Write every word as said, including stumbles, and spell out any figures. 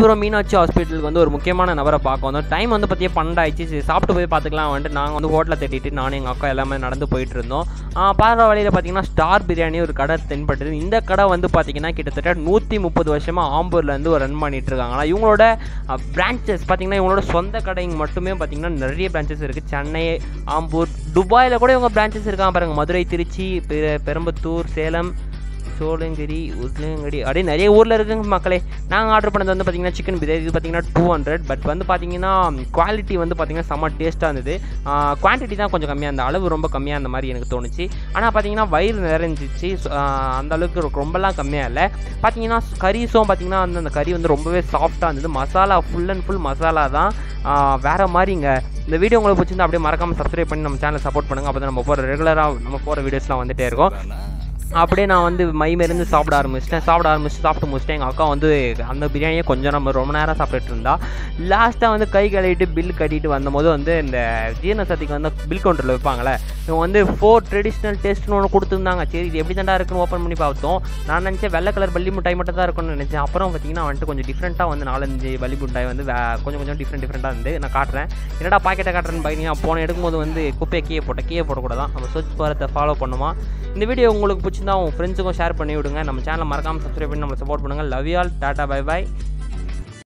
ராமநாதபுரம் மீனாட்சி ஹாஸ்பிட்டலுக்கு வந்து ஒரு முக்கியமான நபரை பார்க்க வந்தோம். டைம் வந்து பார்த்தியா பன்னெண்டு ஆயிடுச்சு. சரி சாப்பிட்டு போய் பார்த்துக்கலாம் வந்துட்டு நாங்கள் வந்து ஹோட்டலில் தேடிட்டு நானும் எங்கள் அக்கா எல்லாமே நடந்து போயிட்டு இருந்தோம். பாடுற வழியில் பார்த்தீங்கன்னா ஸ்டார் பிரியாணி ஒரு கடை தென்பட்டது. இந்த கடை வந்து பார்த்திங்கன்னா கிட்டத்தட்ட நூற்றி முப்பது வருஷமாக ஆம்பூர்லேருந்து ஒரு ரன் பண்ணிட்டு இருக்காங்களா. இவங்களோட பிரான்ச்சஸ் பார்த்திங்கன்னா இவங்களோட சொந்த கடைங்க மட்டுமே பார்த்திங்கன்னா நிறைய பிரான்ச்சஸ் இருக்குது. சென்னை, ஆம்பூர், துபாயில் கூட இவங்க பிரான்ச்சஸ் இருக்காங்க பாருங்கள். மதுரை, திருச்சி, பெரம்பத்தூர், சேலம், சோழங்கிரி, உருளங்கடி அப்படியே நிறைய ஊரில் இருக்குங்க மக்களே. நாங்கள் ஆர்டர் பண்ணது வந்து பார்த்திங்கன்னா சிக்கன் பிரியாணி. இது பார்த்திங்கன்னா டூ ஹண்ட்ரட் பட் வந்து பார்த்திங்கன்னா குவாலிட்டி வந்து பார்த்திங்கன்னா செம்ம டேஸ்ட்டாக இருந்தது. குவான்டிட்டி தான் கொஞ்சம் கம்மியாக இருந்த, அளவு ரொம்ப கம்மியாக இருந்த மாதிரி எனக்கு தோணுச்சு. ஆனால் பார்த்திங்கன்னா வயிறு நிறைஞ்சிச்சு. அந்தளவுக்கு ரொம்பலாம் கம்மியாக இல்லை. பார்த்திங்கன்னா கறீஸும் பார்த்திங்கன்னா அந்த அந்த கறி வந்து ரொம்பவே சாஃப்டாக இருந்தது. Masala full and full masala தான் வேறு மாதிரிங்க. இந்த வீடியோ உங்களுக்கு பிடிச்சிருந்தா அப்படியே மறக்காமல் சப்ஸ்கிரைப் பண்ணி நம்ம சேனலை சப்போர்ட் பண்ணுங்கள். அப்போ தான் நம்ம போகிற ரெகுலராக நம்ம போகிற வீடியோஸ்லாம் வந்துகிட்டே இருக்கும். அப்படியே நான் வந்து மைமேருந்து சாப்பிட ஆரம்பிச்சிட்டேன். சாப்பிட ஆரம்பிச்சு சாப்பிட்டு முடிச்சிட்டேன். எங்கள் அக்கா வந்து அந்த பிரியாணியை கொஞ்சம் நம்ம ரொம்ப நேரம் சாப்பிட்டுட்டு இருந்தா. லாஸ்ட்டாக வந்து கை கழுவிட்டு பில் கட்டிட்டு வந்தபோது வந்து இந்த ஜீரண சக்திக்கு வந்து பில் கவுண்டரில் வைப்பாங்களே, இவங்க வந்து ஃபோர் ட்ரெடிஷ்னல் டேஸ்ட்னு ஒன்று கொடுத்துருந்தாங்க. சரி இது எப்படி தாண்டா இருக்குன்னு ஓப்பன் பண்ணி பார்த்தோம். நான் நினச்சேன் வெள்ளை கலர் பள்ளி மிட்டாய் மட்டும் தான் இருக்குன்னு நினச்சேன். அப்புறம் பார்த்தீங்கன்னா வந்துட்டு கொஞ்சம் டிஃப்ரெண்ட்டாக வந்து நாலஞ்சு பள்ளி மிட்டாய் வந்து கொஞ்சம் கொஞ்சம் டிஃப்ரெண்ட் டிஃப்ரெண்ட்டாக இருந்து நான் காட்டுறேன். என்னடா பாக்கெட்டை காட்டுறேன்னு பார்த்தீங்கன்னா போன எடுக்கும்போது வந்து குப்பையை கீழே போட்ட கீழே போடக்கூடாதான். நம்ம சர்ச் போகிறத ஃபாலோ பண்ணுமா. இந்த வீடியோ உங்களுக்கு பிடிச்சிருந்தா உங்கள் ஃப்ரெண்ட்ஸுக்கும் ஷேர் பண்ணி விடுங்க. நம்ம சேனலை மறக்காமல் சப்ஸ்கிரைப் பண்ணி நம்மளை சப்போர்ட் பண்ணுங்கள். Love you all. Tata bye bye.